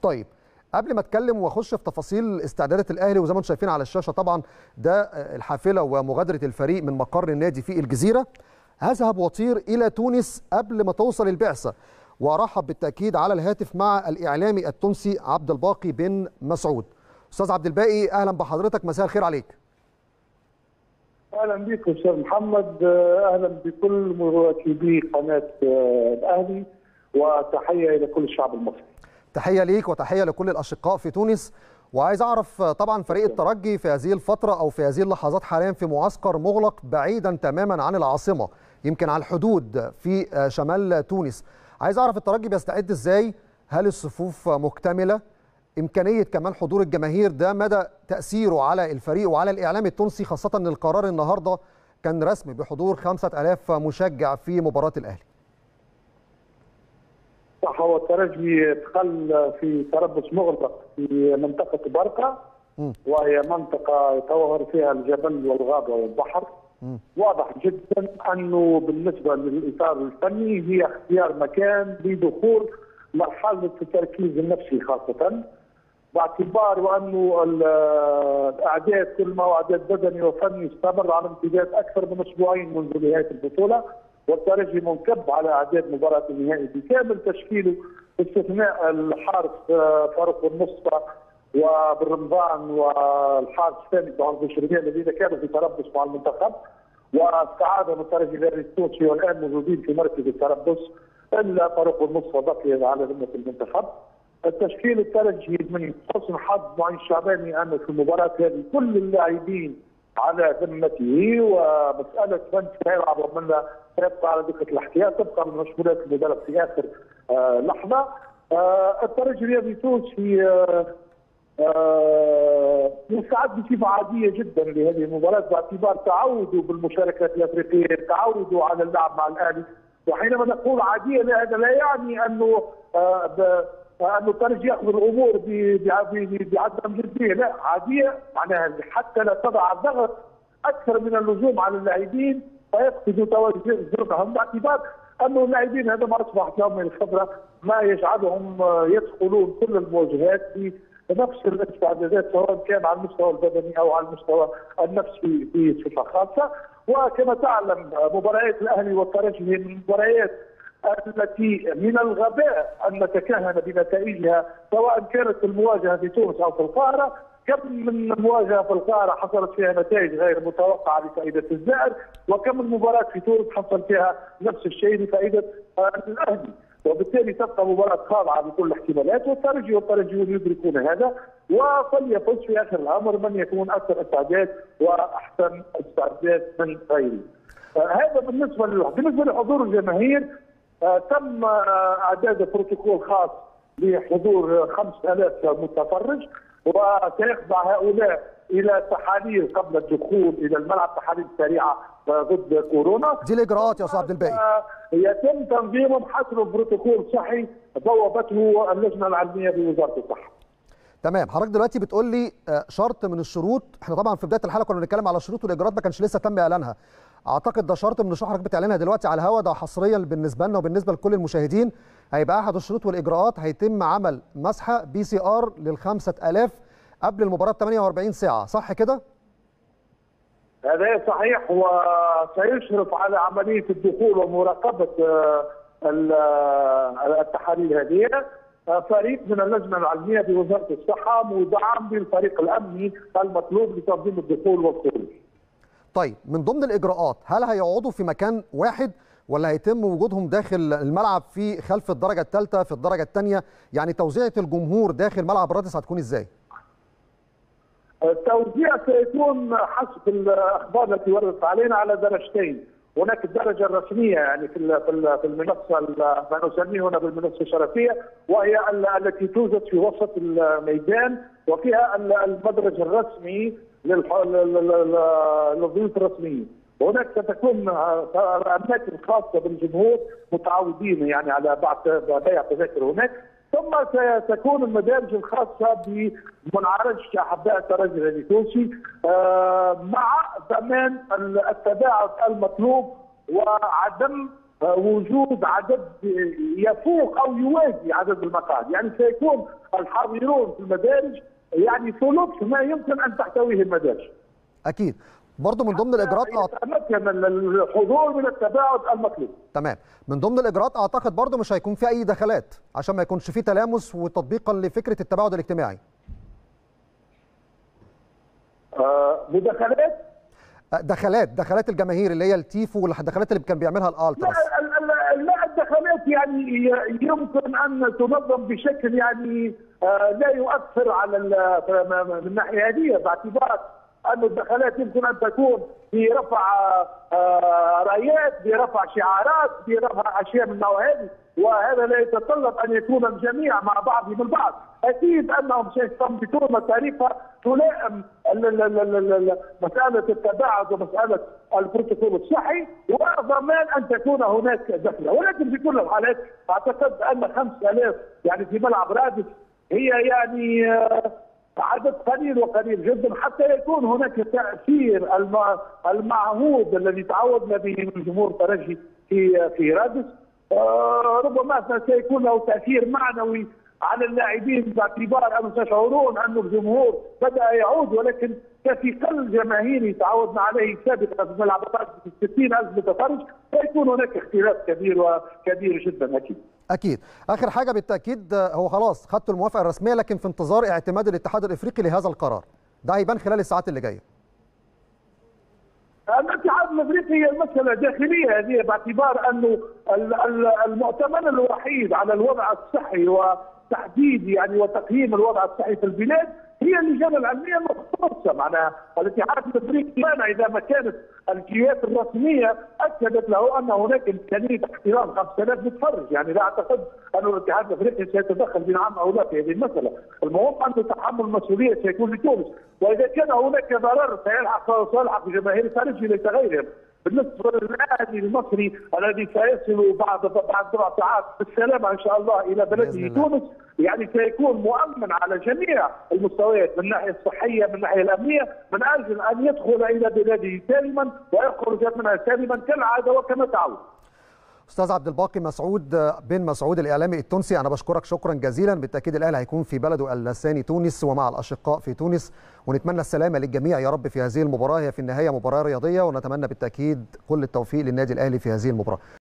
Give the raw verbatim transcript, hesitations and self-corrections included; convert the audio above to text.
طيب قبل ما اتكلم واخش في تفاصيل استعدادات الاهلي، وزي ما انتم شايفين على الشاشه طبعا ده الحافله ومغادره الفريق من مقر النادي في الجزيره، هذهب واطير الى تونس قبل ما توصل البعثه، وارحب بالتاكيد على الهاتف مع الاعلامي التونسي عبد الباقي بن مسعود. استاذ عبد الباقي اهلا بحضرتك، مساء الخير عليك. اهلا بك استاذ محمد، اهلا بكل مراقبي قناه الاهلي، وتحيه الى كل الشعب المصري. تحيه ليك وتحيه لكل الاشقاء في تونس. وعايز اعرف طبعا فريق الترجي في هذه الفتره او في هذه اللحظات حاليا في معسكر مغلق بعيدا تماما عن العاصمه، يمكن على الحدود في شمال تونس. عايز اعرف الترجي بيستعد ازاي؟ هل الصفوف مكتمله؟ امكانيه كمان حضور الجماهير، ده مدى تاثيره على الفريق وعلى الاعلام التونسي، خاصه ان القرار النهارده كان رسمي بحضور خمسة آلاف مشجع في مباراه الاهلي. صح، هو الترجي دخل في تربص مغلق في منطقه برقه، وهي منطقه يتوهر فيها الجبل والغابه والبحر. م. واضح جدا انه بالنسبه للاطار الفني هي اختيار مكان لدخول مرحله التركيز النفسي، خاصه باعتبار وانه الاعداد كل ما هو اعداد بدني وفني استمر على امتداد اكثر من اسبوعين منذ نهايه البطوله، والترجي منكب على اعداد مباراه النهائي بكامل تشكيله باستثناء الحارس فاروق المصطفى وبالرمضان والحارس الثاني عبد الشربيه الذين كانوا في تربص مع المنتخب، واستعاد الترجي الرياضي التونسي والان موجودين في مركز التربص، الا فاروق المصطفى بقي على ذمه المنتخب. التشكيل الترجي من حسن حظ معين الشعباني انه في المباراه هذه كل اللاعبين على ذمته، ومساله من سيلعب ومن لا سيبقى على دكه الاحتياط تبقى من مشغولات المدرب في اخر آه لحظه. آه الترجي الرياضي التونسي آه آه مستعد بصفه عاديه جدا لهذه المباراه، باعتبار تعودوا بالمشاركات الافريقيه، تعودوا على اللعب مع الاهلي. وحينما نقول عاديه هذا لا يعني انه آه انه الترجي ياخذ الامور بعدم جديه، لا، عاديه معناها حتى لا تضع ضغط اكثر من اللزوم على اللاعبين فيفقدوا توازنهم، باعتبار انه اللاعبين هذا ما اصبحت لهم من الخبره ما يجعلهم يدخلون كل المواجهات بنفس الاستعدادات، سواء كان على المستوى البدني او على المستوى النفسي بصفه خاصه. وكما تعلم مباريات الاهلي والترجي هي من المباريات التي من الغباء ان نتكهن بنتائجها، سواء كانت المواجهه في تونس او في القاهره. كم من مواجهه في القاهره حصلت فيها نتائج غير متوقعه لفائده الزائر، وكم من مباراه في تونس حصل فيها نفس الشيء لفائده الاهلي، وبالتالي تبقى مباراه خاضعه بكل الاحتمالات، والترجي والترجيون يدركون هذا، وفليفوز في اخر الامر من يكون اكثر استعداد واحسن استعداد من غيره. هذا بالنسبه له. بالنسبه لحضور الجماهير، آه تم آه اعداد بروتوكول خاص لحضور خمسة آلاف متفرج، وسيخضع هؤلاء الى تحاليل قبل الدخول الى الملعب، تحاليل سريعه ضد كورونا. دي الاجراءات يا استاذ عبد الباقي. آه يتم تنظيمهم حسب بروتوكول صحي بوابته اللجنه العلميه بوزاره الصحه. تمام، حضرتك دلوقتي بتقول لي شرط من الشروط، احنا طبعا في بدايه الحلقه كنا بنتكلم على الشروط والاجراءات ما كانش لسه تم اعلانها. اعتقد ده شرط من الشروط حضرتك بتعلنها دلوقتي على الهواء، ده حصريا بالنسبه لنا وبالنسبه لكل المشاهدين. هيبقى احد الشروط والاجراءات هيتم عمل مسحه بي سي ار للخمسة آلاف قبل المباراه ب ثمانية وأربعين ساعه، صح كده؟ هذا صحيح، وسيشرف على عمليه الدخول ومراقبه التحاليل هذه فريق من اللجنه العلميه بوزاره الصحه مدعم بالفريق الامني المطلوب لتنظيم الدخول والخروج. طيب، من ضمن الاجراءات هل هيقعدوا في مكان واحد ولا هيتم وجودهم داخل الملعب في خلف الدرجه الثالثه في الدرجه الثانيه؟ يعني توزيعه الجمهور داخل ملعب رادس هتكون ازاي؟ التوزيع سيكون حسب الاخبار التي وردت علينا على درجتين. هناك الدرجه الرسميه يعني في في المنصه ما نسميه هنا بالمنصه الشرفيه، وهي التي توجد في وسط الميدان، وفيها المدرج الرسمي للضيوف الرسميين. وهناك ستكون اماكن خاصه بالجمهور متعودين يعني على بيع تذاكر هناك، ثم ستكون المدارج الخاصه بمنعرج احباء الترجي التونسي مع ضمان التباعد المطلوب وعدم وجود عدد يفوق او يوازي عدد المقاعد، يعني سيكون الحاضرون في المدارج يعني ثلث ما يمكن ان تحتويه المدارج. اكيد. برضه من ضمن الاجراءات يتمكن الحضور من التباعد المطلوب. تمام. من ضمن الاجراءات اعتقد برضه مش هيكون في اي دخلات عشان ما يكونش في تلامس وتطبيقا لفكره التباعد الاجتماعي. آه مداخلات؟ دخلات دخلات الجماهير اللي هي التيفو والدخلات اللي كان بيعملها الالتراس. لا لا الدخلات يعني يمكن ان تنظم بشكل يعني آه لا يؤثر على من الناحيه هذه، باعتبار أن الدخلات يمكن أن تكون برفع رايات، برفع شعارات، برفع أشياء من النوع هذه، وهذا لا يتطلب أن يكون الجميع مع بعضهم البعض. أكيد أنهم سيستنبطون طريقة تلائم مسألة التباعد ومسألة البروتوكول الصحي، وضمان أن تكون هناك دخلة. ولكن في كل الحالات أعتقد أن خمسة آلاف يعني في ملعب رادس هي يعني عدد قليل وقليل جدا حتى يكون هناك تاثير المعهود الذي تعودنا به من جمهور الترجي في في رادس. آه ربما سيكون له تاثير معنوي على اللاعبين باعتبار انهم سيشعرون ان الجمهور بدا يعود، ولكن كثقل جماهيري تعودنا عليه سابقا في ملعب ستين ألف متفرج سيكون هناك اختلاف كبير وكبير جدا. اكيد اكيد. اخر حاجه بالتاكيد هو خلاص خدتوا الموافقه الرسميه، لكن في انتظار اعتماد الاتحاد الافريقي لهذا القرار، ده هيبان خلال الساعات اللي جايه. الاتحاد الافريقي هي المساله داخليه هذه، باعتبار انه المؤتمن الوحيد على الوضع الصحي وتحديد يعني وتقييم الوضع الصحي في البلاد هي اللجان العلميه المختصه. معناها الاتحاد الافريقي كان اذا ما كانت الجهات الرسميه اكدت له ان هناك امكانيه احترام خمسة آلاف متفرج، يعني لا اعتقد ان الاتحاد الافريقي سيتدخل بنعم او لا في هذه المساله. المهم ان تحمل المسؤوليه سيكون لتونس، واذا كان هناك ضرر سيلحق سيلحق جماهير الترجي ليس غيرهم. بالنسبه للاهلي المصري الذي سيصل بعد بعد سبع ساعات بالسلامه ان شاء الله الى بلده تونس، يعني سيكون مؤمن على جميع المستويات من الناحيه الصحيه من الناحيه الامنيه، من اجل ان يدخل الى بلاده سالما ويخرج منها سالما كالعاده وكما تعود. استاذ عبد الباقي مسعود بن مسعود الاعلامي التونسي، انا بشكرك شكرا جزيلا. بالتاكيد الاهلي هيكون في بلده اللساني تونس ومع الاشقاء في تونس، ونتمنى السلامه للجميع يا رب في هذه المباراه. هي في النهايه مباراه رياضيه، ونتمنى بالتاكيد كل التوفيق للنادي الاهلي في هذه المباراه.